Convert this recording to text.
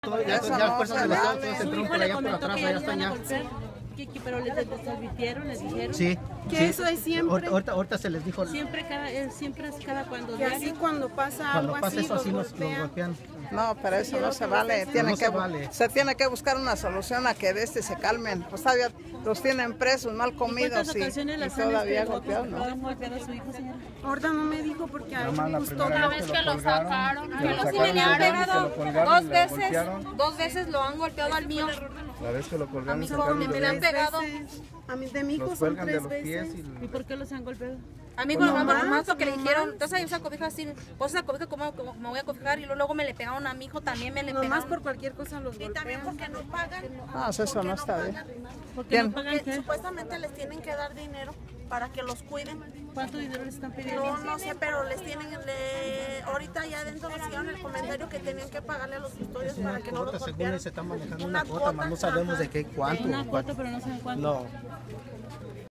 ya las fuerzas del Estado todos entraron por allá por atrás, allá están ya. Pero les advirtieron, les dijeron. Sí. Que eso es siempre. Ahorita se les dijo. Siempre es cada cuando. Que así cuando pasa algo pasa eso así los los golpean. No, pero eso no se vale. Se tiene que buscar una solución a que de se calmen. Pues todavía los tienen presos, mal comidos y todavía golpeados, ¿no? Ahorita no me dijo porque a él justo Una vez que lo sacaron, que lo pegado dos veces lo han golpeado al mío. La vez que lo colgaron, Me han pegado. A mí de mi hijo los son cuelgan de 3 los veces. pies ¿Y por qué los han golpeado? A mí con mamá porque le dijeron, entonces hay esa cobija así, pues esa cobija como me voy a cobijar y luego me le pegaron a mi hijo, también me le Nomás pegaron. por cualquier cosa los golpean. Y también porque no pagan. No, eso no está bien. ¿Por qué no pagan Que qué? supuestamente les tienen que dar dinero para que los cuiden. ¿Cuánto dinero les están pidiendo? No sé, pero les tienen, ahorita ya dentro nos hicieron el comentario que tenían que pagarle a los custodios para que no los Según golpearan. se está manejando una cuota, más no sabemos de qué cuánto. Una cuota, pero no saben cuánto. No.